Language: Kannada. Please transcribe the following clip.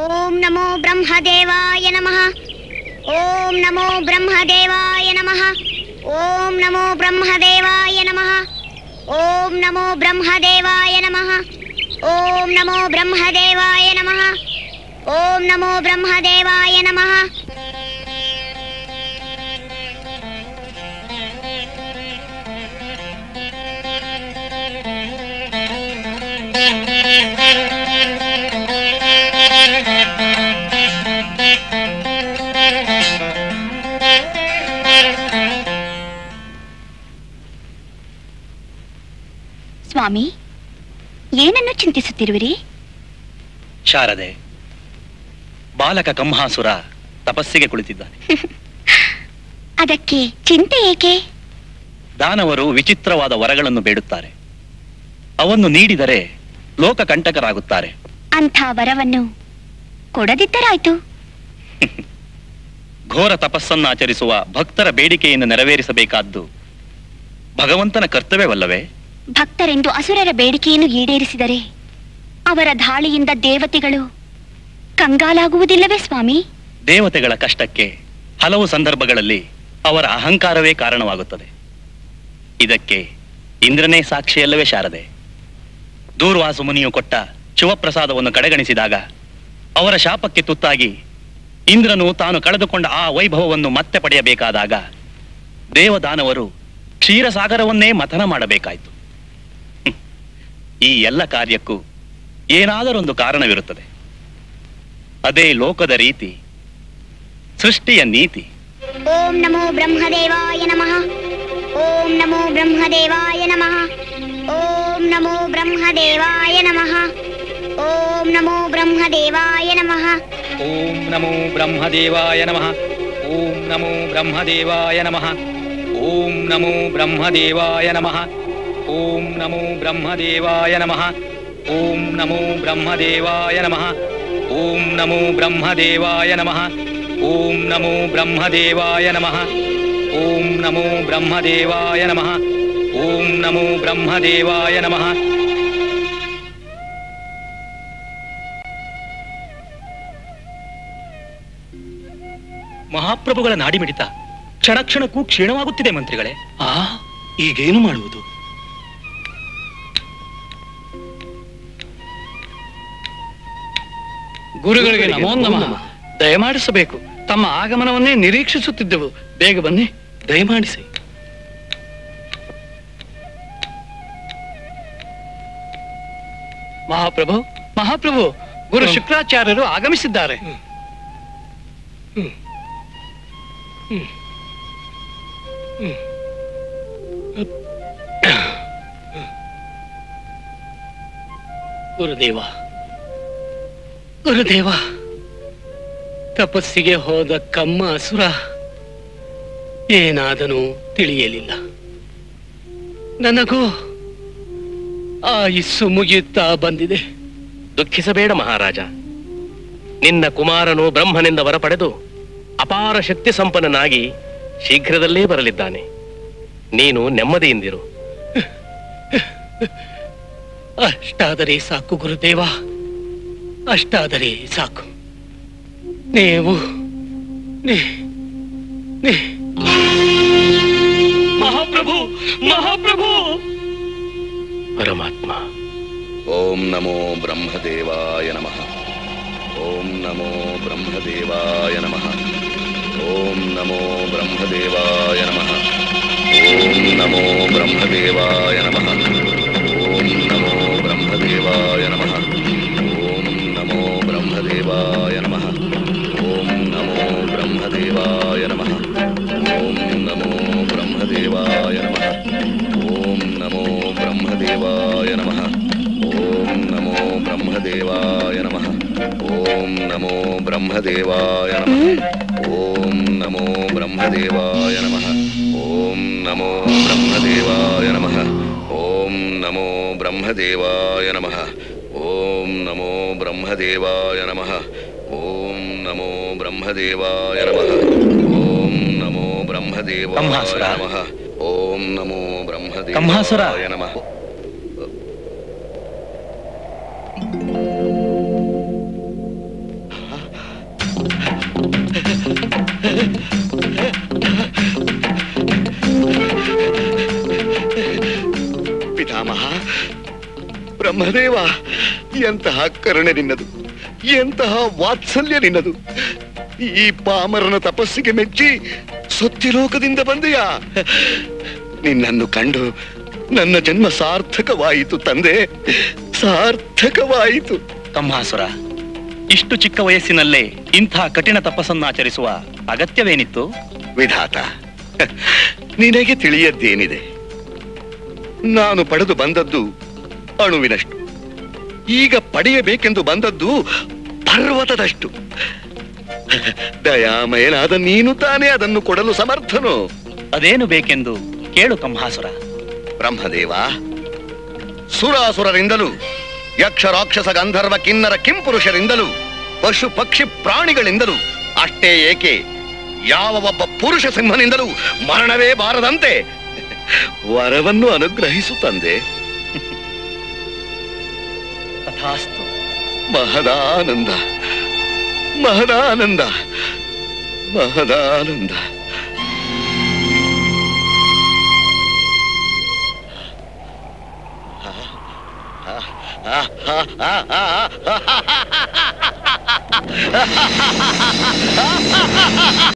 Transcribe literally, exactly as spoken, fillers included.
ಓಂ ನಮೋ ಬ್ರಹ್ಮದೇವಾಯ ನಮಃ. ಓಂ ನಮೋ ಬ್ರಹ್ಮದೇವಾಯ ನಮಃ. ಓಂ ನಮೋ ಬ್ರಹ್ಮದೇವಾಯ ನಮಃ. ಓಂ ನಮೋ ಬ್ರಹ್ಮದೇವಾಯ ನಮಃ. ಓಂ ನಮೋ ಬ್ರಹ್ಮದೇವಾಯ ನಮಃ. ಓಂ ನಮೋ ಬ್ರಹ್ಮದೇವಾಯ ನಮಃ. ಸ್ವಾಮಿ, ಏನನ್ನು ಚಿಂತಿಸುತ್ತಿರುವಿರಿ? ಶಾರದೆ, ಬಾಲಕ ಕಂಹಾಸುರ ತಪಸ್ಸಿಗೆ ಕುಳಿತಿದ್ದಾನೆ. ಅದಕ್ಕೆ ಚಿಂತೆ ಏಕೆ? ದಾನವರು ವಿಚಿತ್ರವಾದ ವರಗಳನ್ನು ಬೇಡುತ್ತಾರೆ. ಅವನ್ನು ನೀಡಿದರೆ ಲೋಕಕಂಟಕರಾಗುತ್ತಾರೆ. ಅಂಥ ವರವನ್ನು ಕೊಡದಿದ್ದರಾಯ್ತು. ಘೋರ ತಪಸ್ಸನ್ನು ಆಚರಿಸುವ ಭಕ್ತರ ಬೇಡಿಕೆಯನ್ನು ನೆರವೇರಿಸಬೇಕಾದ್ದು ಭಗವಂತನ ಕರ್ತವ್ಯವಲ್ಲವೇ? ಭಕ್ತರೆಂದು ಅಸುರರ ಬೇಡಿಕೆಯನ್ನು ಈಡೇರಿಸಿದರೆ ಅವರ ಧಾಳಿಯಿಂದ ದೇವತೆಗಳು ಕಂಗಾಲಾಗುವುದಿಲ್ಲವೇ ಸ್ವಾಮಿ? ದೇವತೆಗಳ ಕಷ್ಟಕ್ಕೆ ಹಲವು ಸಂದರ್ಭಗಳಲ್ಲಿ ಅವರ ಅಹಂಕಾರವೇ ಕಾರಣವಾಗುತ್ತದೆ. ಇದಕ್ಕೆ ಇಂದ್ರನೇ ಸಾಕ್ಷಿಯಲ್ಲವೇ ಶಾರದೆ? ದೂರ್ವಾಸು ಮುನಿಯು ಕೊಟ್ಟ ಶಿವಪ್ರಸಾದವನ್ನು ಕಡೆಗಣಿಸಿದಾಗ ಅವರ ಶಾಪಕ್ಕೆ ತುತ್ತಾಗಿ ಇಂದ್ರನು ತಾನು ಕಳೆದುಕೊಂಡ ಆ ವೈಭವವನ್ನು ಮತ್ತೆ ಪಡೆಯಬೇಕಾದಾಗ ದೇವದಾನವರು ಕ್ಷೀರಸಾಗರವನ್ನೇ ಮಥನ ಮಾಡಬೇಕಾಯಿತು. ಈ ಎಲ್ಲ ಕಾರ್ಯಕ್ಕೂ ಏನಾದರೊಂದು ಕಾರಣವಿರುತ್ತದೆ. ಅದೇ ಲೋಕದ ರೀತಿ, ಸೃಷ್ಟಿಯ ನೀತಿ. ಓಂ ನಮೋ ಬ್ರಹ್ಮದೇವಾಯ ನಮಃ. ಓಂ ನಮೋ ಬ್ರಹ್ಮದೇವಾಯ ನಮಃ. ಓಂ ನಮೋ ಬ್ರಹ್ಮದೇವಾಯ ನಮಃ. ಓಂ ನಮೋ ಬ್ರಹ್ಮದೇವಾಯ ನಮಃ. ಓಂ ನಮೋ ಬ್ರಹ್ಮದೇವಾಯ ನಮಃ. ಓಂ ನಮೋ ಬ್ರಹ್ಮದೇವಾಯ ನಮಃ. ಓಂ ನಮೋ ಬ್ರಹ್ಮದೇವಾಯ ನಮಃ. ಓಂ ನಮೋ ಬ್ರಹ್ಮದೇವಾಯ ನಮಃ. ಓಂ ನಮೋ ಬ್ರಹ್ಮದೇವಾಯ ನಮಃ. ಓಂ ನಮೋ ಬ್ರಹ್ಮದೇವಾಯ ನಮಃ. ಓಂ ನಮೋ ಬ್ರಹ್ಮದೇವಾಯ ನಮಃ. ಓಂ ನಮೋ ಬ್ರಹ್ಮದೇವಾಯ ನಮಃ. ಓಂ ನಮೋ ಬ್ರಹ್ಮದೇವಾಯ ನಮಃ. ಮಹಾಪ್ರಭುಗಳ ನಾಡಿಮಿಡಿತ ಕ್ಷಣ ಕ್ಷಣಕ್ಕೂ ಕ್ಷೀಣವಾಗುತ್ತಿದೆ ಮಂತ್ರಿಗಳೇ. ಆ ಈಗೇನು ಮಾಡುವುದು? ಗುರುಗಳಿಗೆ ನಮೋ ನಮಃ. ದಯಮಾಡಿಸಬೇಕು. ತಮ್ಮ ಆಗಮನವನ್ನೇ ನಿರೀಕ್ಷಿಸುತ್ತಿದ್ದೆವು. ಬೇಗ ಬನ್ನಿ, ದಯಮಾಡಿಸಿ. ಮಹಾಪ್ರಭು, ಮಹಾಪ್ರಭು, ಗುರು ಶುಕ್ರಾಚಾರ್ಯರು ಆಗಮಿಸಿದ್ದಾರೆ. ಗುರುದೇವ, ಗುರುದೇವ, ತಪಸ್ಸಿಗೆ ಹೋದ ಕಮ್ಮ ಅಸುರ ಏನಾದನು ತಿಳಿಯಲಿಲ್ಲ. ನನಗೂ ಆಯುಸ್ಸು ಮುಗಿಯುತ್ತಾ ಬಂದಿದೆ. ದುಃಖಿಸಬೇಡ ಮಹಾರಾಜ. ನಿನ್ನ ಕುಮಾರನು ಬ್ರಹ್ಮನಿಂದ ವರ ಪಡೆದು ಅಪಾರ ಶಕ್ತಿ ಸಂಪನ್ನನಾಗಿ ಶೀಘ್ರದಲ್ಲೇ ಬರಲಿದ್ದಾನೆ. ನೀನು ನೆಮ್ಮದಿಯಿಂದಿರು. ಅಷ್ಟಾದರೆ ಸಾಕು ಗುರುದೇವ, ಅಷ್ಟಾದರೆ ಸಾಕು. ನೀವು ಮಹಾಪ್ರಭು, ಮಹಾಪ್ರಭು. ಪರಮಾತ್ಮ. ಓಂ ನಮೋ ಬ್ರಹ್ಮದೇವಾಯ ನಮಃ. ಓಂ ನಮೋ ಬ್ರಹ್ಮದೇವಾಯ ನಮಃ. ಓಂ ನಮೋ ಬ್ರಹ್ಮದೇವಾಯ ನಮಃ. ಓಂ ನಮೋ ಬ್ರಹ್ಮದೇವಾಯ ನಮಃ. ಓಂ ನಮೋ ಬ್ರಹ್ಮದೇವಾಯ ನಮಃ. ಓಂ ನಮೋ ಬ್ರಹ್ಮದೇವಾಯ ನಮಃ. ಓಂ ನಮೋ ಬ್ರಹ್ಮದೇವಾಯ ನಮಃ. ಓಂ ನಮೋ ಬ್ರಹ್ಮದೇವಾಯ ನಮಃ. ಓಂ ನಮೋ ಬ್ರಹ್ಮದೇವಾಯ ನಮಃ. ಓಂ ನಮೋ ಬ್ರಹ್ಮದೇವಾಯ ನಮಃ. ಓಂ ನಮೋ ಬ್ರಹ್ಮದೇವಾಯ ನಮಃ. ಓಂ ನಮೋ ಬ್ರಹ್ಮದೇವಾಯ ನಮಃ. ಓಂ ನಮೋ ಬ್ರಹ್ಮದೇವಾಯ ನಮಃ. ಓಂ ನಮೋ ಬ್ರಹ್ಮದೇವಾಯ ನಮಃ. ಓಂ ನಮೋ ಬ್ರಹ್ಮದೇವಾಯ ನಮಃ. ಓಂ ನಮೋ ಬ್ರಹ್ಮದೇವಾಯ ನಮಃ. ಓಂ ನಮೋ ಬ್ರಹ್ಮದೇವಾಯ ನಮಃ. ಓಂ ನಮೋ ಬ್ರಹ್ಮದೇವಾಯ ನಮಃ. ಪಿತಾಮಹ, ಬ್ರಹ್ಮದೇವ, ಎಂತಹ ಕರುಣೆ ನಿನ್ನದು, ಎಂತಹ ವಾತ್ಸಲ್ಯ ನಿನ್ನದು. ಈ ಪಾಮರನ ತಪಸ್ಸಿಗೆ ಮೆಚ್ಚಿ ಸತ್ಯಲೋಕದಿಂದ ಬಂದೆಯಾ? ನಿನ್ನನ್ನು ಕಂಡು ನನ್ನ ಜನ್ಮ ಸಾರ್ಥಕವಾಯಿತು ತಂದೆ, ಸಾರ್ಥಕವಾಯಿತು. ಕಂಹಾಸುರ, ಇಷ್ಟು ಚಿಕ್ಕ ವಯಸ್ಸಿನಲ್ಲೇ ಇಂಥ ಕಠಿಣ ತಪಸ್ಸನ್ನಾಚರಿಸುವ ಅಗತ್ಯವೇನಿತ್ತು? ವಿಧಾತ, ನಿನಗೆ ತಿಳಿಯದ್ದೇನಿದೆ? ನಾನು ಪಡೆದು ಬಂದದ್ದು ಅಣುವಿನಷ್ಟು, ಈಗ ಪಡೆಯಬೇಕೆಂದು ಬಂದದ್ದು ಪರ್ವತದಷ್ಟು. ದಯಾಮಯನಾದ ನೀನು ತಾನೇ ಅದನ್ನು ಕೊಡಲು ಸಮರ್ಥನು. ಅದೇನು ಬೇಕೆಂದು ಕೇಳು ಕಂಹಾಸುರ. ಬ್ರಹ್ಮದೇವ, ಸುರಾಸುರರಿಂದಲೂ ಯಕ್ಷ ರಾಕ್ಷಸ ಗಂಧರ್ವ ಕಿನ್ನರ ಕಿಂಪುರುಷರಿಂದಲೂ ಪಶು ಪಕ್ಷಿ ಪ್ರಾಣಿಗಳಿಂದಲೂ ಅಷ್ಟೇ ಏಕೆ ಯಾವ ಒಬ್ಬ ಪುರುಷ ಸಿಂಹನಿಂದಲೂ ಮರಣವೇ ಬಾರದಂತೆ ವರವನ್ನು ಅನುಗ್ರಹಿಸು ತಂದೆ. ತಥಾಸ್ತು. ಮಹದಾನಂದ, ಮಹದಾನಂದ, ಮಹದಾನಂದ. ha ha ha ha ha ha